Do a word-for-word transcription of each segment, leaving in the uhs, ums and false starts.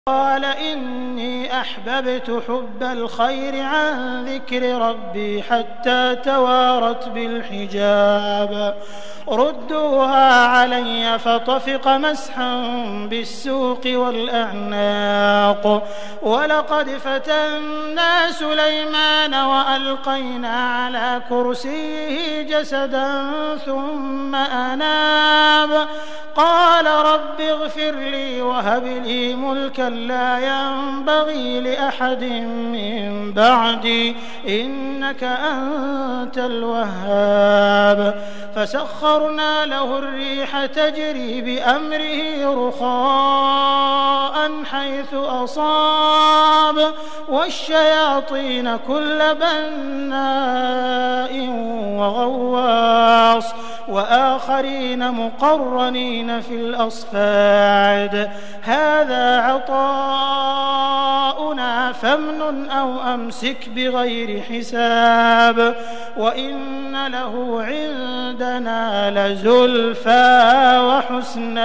قال إني أحببت حب الخير عن ذكر ربي حتى توارت بالحجاب ردوها علي فطفق مسحا بالسوق والأعناق ولقد فتنا سليمان وألقينا على كرسيه جسدا ثم أناب قال رب اغفر لي وهب لي ملكا لا ينبغي لأحد من بعدي إنك أنت الوهاب فسخرنا له الريح تجري بأمره رخاء حيث أصاب والشياطين كل بناء وغواص وآخرين مقرنين في الأصفاد هذا عطاؤنا فامنن أو أمسك بغير حساب وإن له عندنا لزلفى وحسن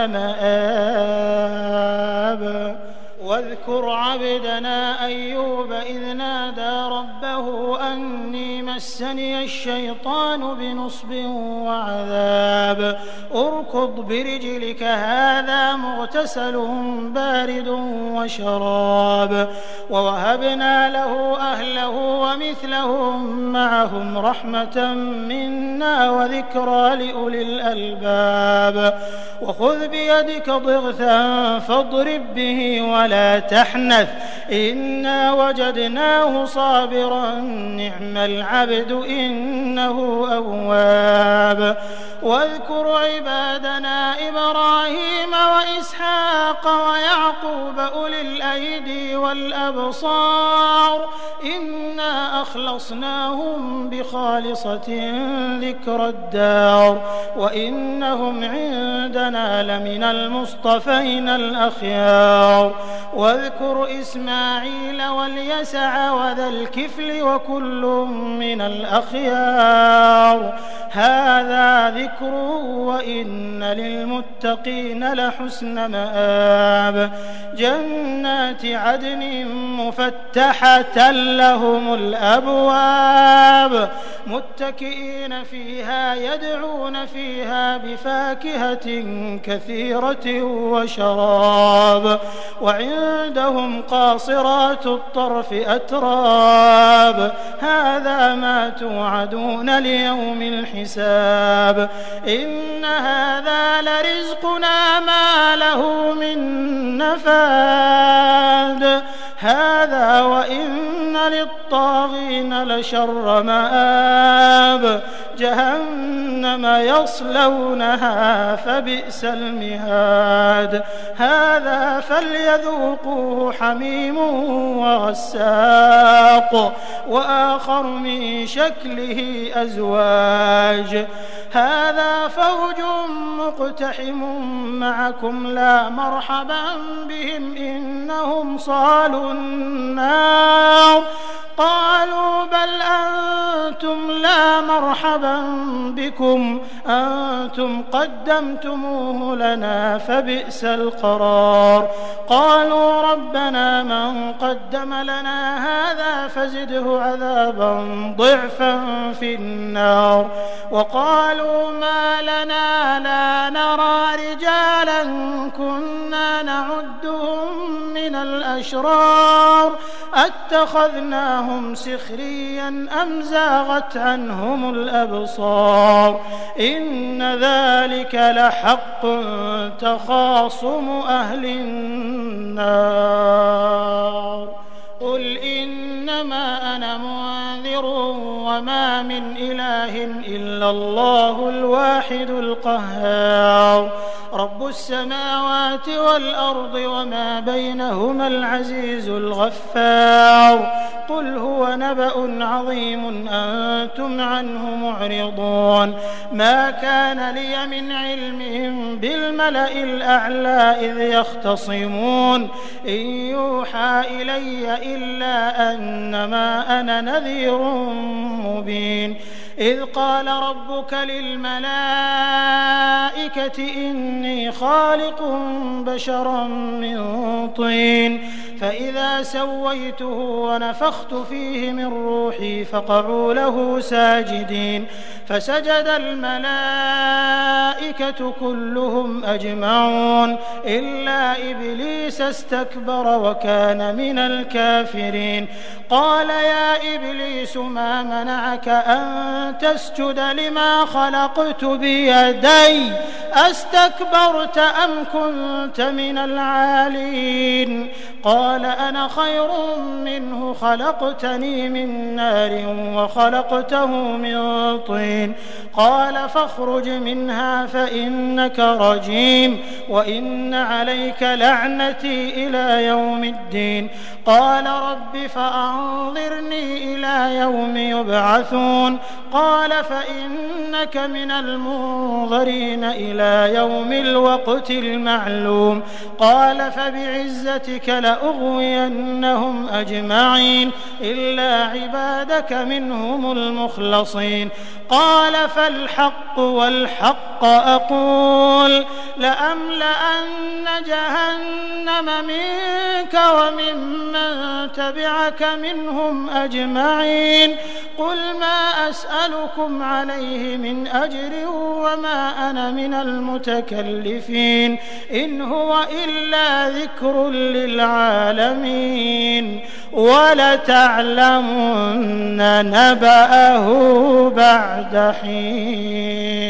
مآب واذكر عبدنا أيوب إذ نادى ربه أني مسني الشيطان بنصب وعذاب اركض برجلك هذا مغتسل بارد وشراب ووهبنا له أهله ومثلهم معهم رحمة منا وذكرى لأولي الألباب وخذ بيدك ضغثا فاضرب به ولا لا تحنث إنا وجدناه صابرا نعم العبد إنه أواب واذكر عبادنا إبراهيم وإسحاق ويعقوب أولي الأيدي والأبصار إنا أخلصناهم بخالصة ذكر الدار وإنهم عندنا لمن المصطفين الأخيار واذكر إسماعيل واليسع وذا الكفل وكل من الأخيار هذا ذكر وإن للمتقين لحسن مآب جنات عدن مفتحة لهم الأبواب متكئين فيها يدعون فيها بفاكهة كثيرة وشراب وعندهم قاصرات الطرف أتراب هذا ما توعدون ليوم الحساب إن هذا لرزقنا ما له من نفاد هذا وإن للطاغين لشر مآب جهنم يصلونها فبئس المهاد هذا فليذوقوه حميم وغساق وآخر من شكله أزواج هذا فوج مقتحم معكم لا مرحبا بهم إنهم صالوا النار قالوا بل أنتم لا مرحبا بكم أنتم قدمتموه لنا فبئس القرار قالوا ربنا من قدم لنا هذا فزده عذابا ضعفا في النار وقالوا ما لنا لا نرى رجالا كنا نعدهم من الأشرار أتخذناهم سخريا أم زاغت عنهم الأبصار إن ذلك لحق تخاصم أهل النار قل إنما أنا منذر وما من إله إلا الله الواحد القهار رب السماوات والأرض وما بينهما العزيز الغفار قل هو نبأ عظيم أنتم عنه معرضون ما كان لي من علم بالملأ الأعلى إذ يختصمون إن يوحى إلي إلا أنما أنا نذير مبين إذ قال ربك للملائكة إني خالق بشرا من طين فإذا سويته ونفخت فيه من روحي فقعوا له ساجدين فسجد الملائكة كلهم أجمعون إلا إبليس استكبر وكان من الكافرين قال يا إبليس ما منعك أن تسجد لما خلقت بيدي أستكبرت أم كنت من العالين قال أنا خير منه خلقتني من نار وخلقته من طين قال فاخرج منها فإنك رجيم وإن عليك لعنتي إلى يوم الدين قال رب فأنظرني إلى يوم يبعثون قال فإنك من المنظرين إلى يوم الوقت المعلوم قال فبعزتك لأغوينهم أجمعين إلا عبادك منهم المخلصين قال فالحق والحق أقول لأملأن جهنم منك وممن تبعك منهم أجمعين قل ما أسألكم عليه من أجر وما أنا من المتكلفين إن هو إلا ذكر للعالمين ولتعلمن نبأه بعد حين.